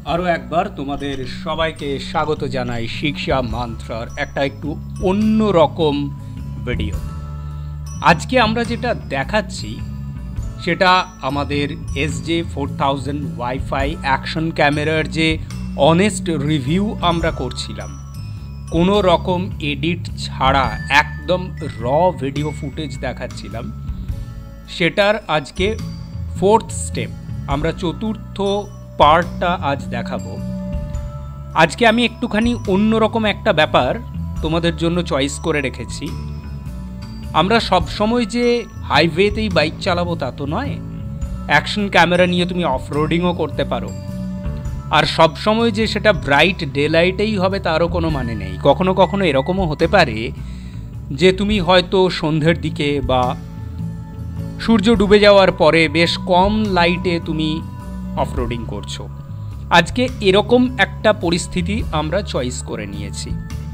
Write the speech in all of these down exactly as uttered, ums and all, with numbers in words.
আরও একবার তোমাদের সবাইকে স্বাগত জানাই শিক্ষা মান্ত্রার একটা একটু অন্য রকম ভিডিও। আজকে আমরা যেটা দেখাচ্ছি সেটা আমাদের S J four thousand wifi action ক্যামেরার যে অনেস্ট রিভিউ আমরা করছিলাম, কোনো রকম এডিট ছাড়া একদম র ভিডিও ফুটেজ দেখাচ্ছিলাম, সেটার আজকে ফোর্থ স্টেপ, আমরা চতুর্থ পার্টটা আজ দেখাবো। আজকে আমি একটুখানি অন্যরকম একটা ব্যাপার তোমাদের জন্য চয়েস করে রেখেছি। আমরা সবসময় যে হাইওয়েতেই বাইক চালাবো তা তো নয়, অ্যাকশন ক্যামেরা নিয়ে তুমি অফরোডিংও করতে পারো। আর সবসময় যে সেটা ব্রাইট ডে লাইটেই হবে তারও কোনো মানে নেই। কখনো কখনো এরকমও হতে পারে যে তুমি হয়তো সন্ধ্যের দিকে বা সূর্য ডুবে যাওয়ার পরে বেশ কম লাইটে তুমি অফরোডিং করছো। আজকে এরকম একটা পরিস্থিতি আমরা চয়েস করে নিয়েছি।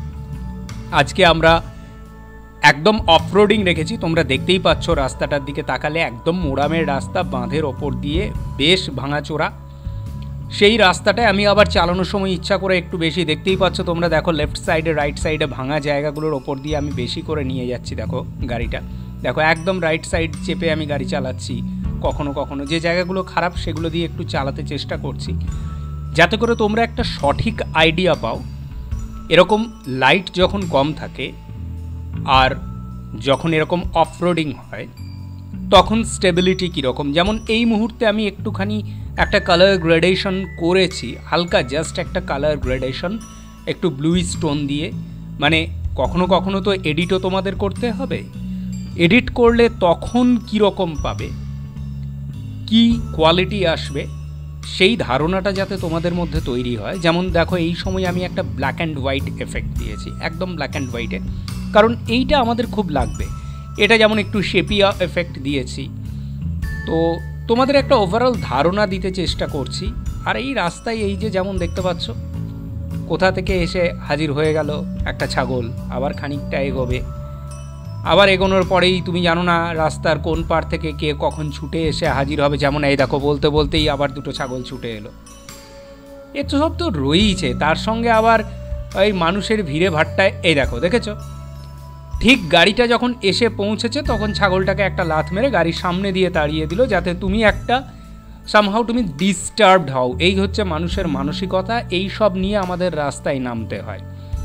আজকে আমরা একদম অফরোডিং রেখেছি, তোমরা দেখতেই পাচ্ছ রাস্তাটার দিকে তাকালে একদম মোড়ামের রাস্তা, বাঁধের ওপর দিয়ে বেশ ভাঙাচোরা। সেই রাস্তাটায় আমি আবার চালানোর সময় ইচ্ছা করে একটু বেশি, দেখতেই পাচ্ছ তোমরা, দেখো লেফট সাইডে রাইট সাইডে ভাঙা জায়গাগুলোর ওপর দিয়ে আমি বেশি করে নিয়ে যাচ্ছি। দেখো গাড়িটা, দেখো একদম রাইট সাইড চেপে আমি গাড়ি চালাচ্ছি। কখনো কখনো যে জায়গাগুলো খারাপ সেগুলো দিয়ে একটু চালাতে চেষ্টা করছি, যাতে করে তোমরা একটা সঠিক আইডিয়া পাও। এরকম লাইট যখন কম থাকে আর যখন এরকম অফরোডিং হয় তখন স্টেবিলিটি কীরকম। যেমন এই মুহূর্তে আমি একটুখানি একটা কালার গ্রেডেশন করেছি, হালকা জাস্ট একটা কালার গ্রেডেশন, একটু ব্লু স্টোন দিয়ে। মানে কখনো কখনো তো এডিটও তোমাদের করতে হবে, এডিট করলে তখন কীরকম পাবে, কি কোয়ালিটি আসবে, সেই ধারণাটা যাতে তোমাদের মধ্যে তৈরি হয়। যেমন দেখো এই সময় আমি একটা ব্ল্যাক অ্যান্ড হোয়াইট এফেক্ট দিয়েছি, একদম ব্ল্যাক অ্যান্ড হোয়াইটে, কারণ এইটা আমাদের খুব লাগবে। এটা যেমন একটু শেপিয়া এফেক্ট দিয়েছি, তো তোমাদের একটা ওভারঅল ধারণা দিতে চেষ্টা করছি। আর এই রাস্তায় এই যে যেমন দেখতে পাচ্ছ, কোথা থেকে এসে হাজির হয়ে গেল একটা ছাগল, আবার খানিকটা এগোবে, আবার এগোনোর পরেই তুমি জানো না রাস্তার কোন পার থেকে কে কখন ছুটে এসে হাজির হবে। যেমন এই দেখো বলতে বলতেই আবার দুটো ছাগল ছুটে এলো। এ তো সব তো রয়েইছে, তার সঙ্গে আবার ওই মানুষের ভিড়ে ভাট্টায় এই দেখো, দেখেছো ঠিক গাড়িটা যখন এসে পৌঁছেছে তখন ছাগলটাকে একটা লাথ মেরে গাড়ির সামনে দিয়ে তাড়িয়ে দিল, যাতে তুমি একটা সামহাও তুমি ডিস্টার্বড হও। এই হচ্ছে মানুষের মানসিকতা, এই সব নিয়ে আমাদের রাস্তায় নামতে হয়।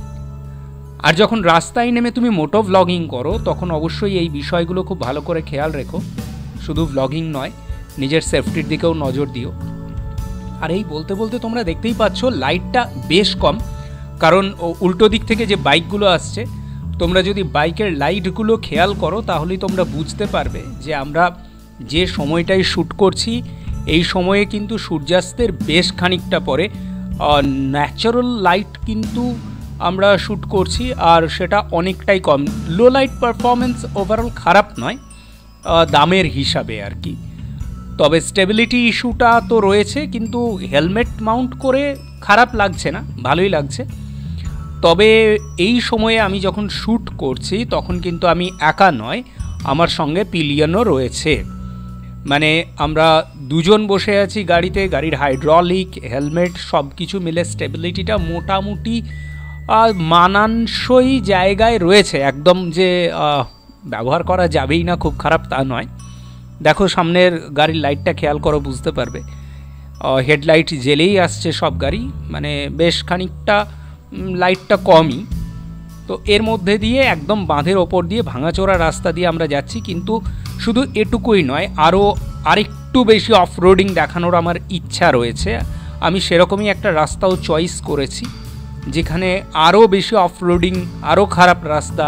আর যখন রাস্তায় নেমে তুমি মোটো ভ্লগিং করো তখন অবশ্যই এই বিষয়গুলো খুব ভালো করে খেয়াল রেখো। শুধু ভ্লগিং নয়, নিজের সেফটির দিকেও নজর দিও। আর এই বলতে বলতে তোমরা দেখতেই পাচ্ছ লাইটটা বেশ কম, কারণ উল্টো দিক থেকে যে বাইকগুলো আসছে, তোমরা যদি বাইকের লাইটগুলো খেয়াল করো তাহলেই তোমরা বুঝতে পারবে যে আমরা যে সময়টায় শ্যুট করছি এই সময়ে কিন্তু সূর্যাস্তের বেশ খানিকটা পরে ন্যাচারাল লাইট কিন্তু আমরা শ্যুট করছি, আর সেটা অনেকটাই কম। লো লাইট পারফরমেন্স ওভারঅল খারাপ নয় দামের হিসাবে আর কি, তবে স্টেবিলিটি ইস্যুটা তো রয়েছে, কিন্তু হেলমেট মাউন্ট করে খারাপ লাগছে না, ভালোই লাগছে। তবে এই সময়ে আমি যখন শ্যুট করছি তখন কিন্তু আমি একা নয়, আমার সঙ্গে পিলিয়নও রয়েছে। মানে আমরা দুজন বসে আছি গাড়িতে, গাড়ির হাইড্রলিক হেলমেট সব কিছু মিলে স্টেবিলিটিটা মোটামুটি মানানসই জায়গায় রয়েছে, একদম যে ব্যবহার করা যাবেই না খুব খারাপ তা নয়। দেখো সামনের গাড়ির লাইটটা খেয়াল করো, বুঝতে পারবে হেডলাইট জ্বেলেই আসছে সব গাড়ি, মানে বেশ খানিকটা লাইটটা কমই। তো এর মধ্যে দিয়ে একদম বাঁধের ওপর দিয়ে ভাঙাচোরা রাস্তা দিয়ে আমরা যাচ্ছি, কিন্তু শুধু এটুকুই নয়, আরও আরেকটু বেশি অফরোডিং দেখানোর আমার ইচ্ছা রয়েছে। আমি সেরকমই একটা রাস্তাও চয়েস করেছি যেখানে আরও বেশি অফরোডিং, আরও খারাপ রাস্তা।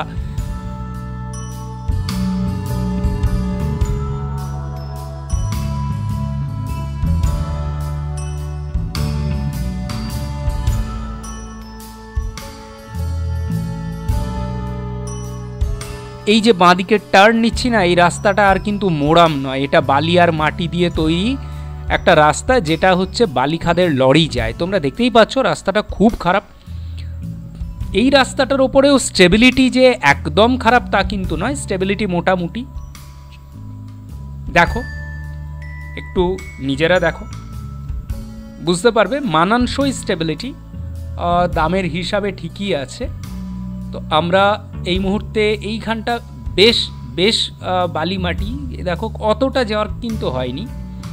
এই যে বাঁদিকের টার্ন নিচ্ছি না, এই রাস্তাটা আর কিন্তু মোড়াম নয়, এটা বালি আর মাটি দিয়ে তৈরি একটা রাস্তা, যেটা হচ্ছে বালিখাদের লরি যায়। তোমরা দেখতেই পাচ্ছ রাস্তাটা খুব খারাপ। এই রাস্তাটার ওপরেও স্টেবিলিটি যে একদম খারাপ তা কিন্তু নয়, স্টেবিলিটি মোটামুটি। দেখো একটু নিজেরা দেখো, বুঝতে পারবে মানানসই স্টেবিলিটি, দামের হিসাবে ঠিকই আছে। তো আমরা এই মুহূর্তে এইখানটা বেশ বেশ বালি মাটি, দেখো অতটা যাওয়ার কিন্তু হয়নি।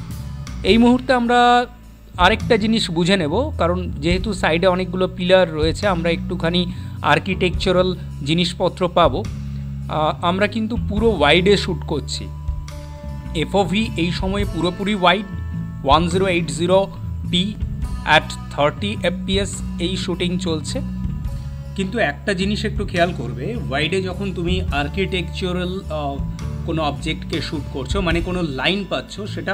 এই মুহূর্তে আমরা আরেকটা জিনিস বুঝে নেব, কারণ যেহেতু সাইডে অনেকগুলো পিলার রয়েছে, আমরা একটুখানি আর্কিটেকচারাল জিনিসপত্র পাবো। আমরা কিন্তু পুরো ওয়াইডে শ্যুট করছি, এফওভি এই সময়ে পুরোপুরি wide, one zero eight zero p at thirty FPS এই শ্যুটিং চলছে। কিন্তু একটা জিনিস একটু খেয়াল করবে, ওয়াইডে যখন তুমি আর্কিটেকচারাল কোনো অবজেক্টকে শ্যুট করছো, মানে কোনো লাইন পাচ্ছ, সেটা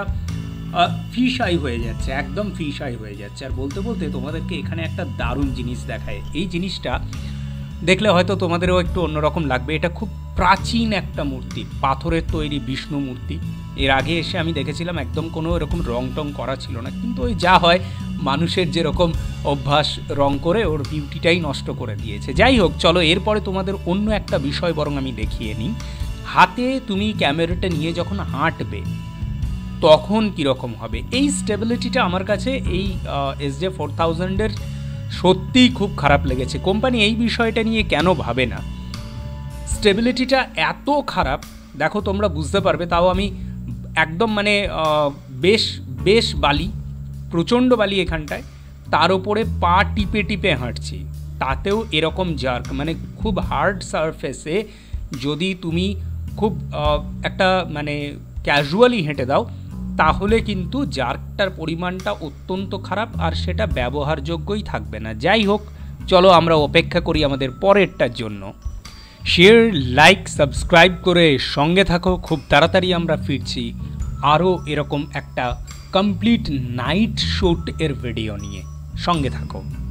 ফিশ আই হয়ে যাচ্ছে, একদম ফিশ আই হয়ে যাচ্ছে। আর বলতে বলতে তোমাদেরকে এখানে একটা দারুণ জিনিস দেখায়। এই জিনিসটা দেখলে হয়তো তোমাদেরও একটু অন্যরকম লাগবে। এটা খুব প্রাচীন একটা মূর্তি, পাথরের তৈরি বিষ্ণু মূর্তি। এর আগে এসে আমি দেখেছিলাম একদম কোনো এরকম রং টং করা ছিল না, কিন্তু ওই যা হয় মানুষের যেরকম অভ্যাস, রং করে ওর বিউটিটাই নষ্ট করে দিয়েছে। যাই হোক, চলো এরপরে তোমাদের অন্য একটা বিষয় বরং আমি দেখিয়ে নিই। হাতে তুমি ক্যামেরাটা নিয়ে যখন হাঁটবে তখন কীরকম হবে। এই স্টেবিলিটিটা আমার কাছে এই এস জে ফোর থাউজেন্ডের সত্যিই খুব খারাপ লেগেছে। কোম্পানি এই বিষয়টা নিয়ে কেন ভাবে না? স্টেবিলিটিটা এত খারাপ, দেখো তোমরা বুঝতে পারবে। তাও আমি একদম মানে বেশ বেশ বালি, প্রচণ্ড বালি এখানটায়, তার ওপরে পা টিপে টিপে হাঁটছি, তাতেও এরকম জার্ক। মানে খুব হার্ড সারফেসে যদি তুমি খুব একটা মানে ক্যাজুয়ালি হেঁটে দাও, তাহলে কিন্তু জার্কটার পরিমাণটা অত্যন্ত খারাপ, আর সেটা ব্যবহারযোগ্যই থাকবে না। যাই হোক, চলো আমরা অপেক্ষা করি আমাদের পরেরটার জন্য। শেয়ার, লাইক, সাবস্ক্রাইব করে সঙ্গে থাকো। খুব তাড়াতাড়ি আমরা ফিরছি আরও এরকম একটা কমপ্লিট নাইট শ্যুট এর ভিডিও নিয়ে। সঙ্গে থাকো।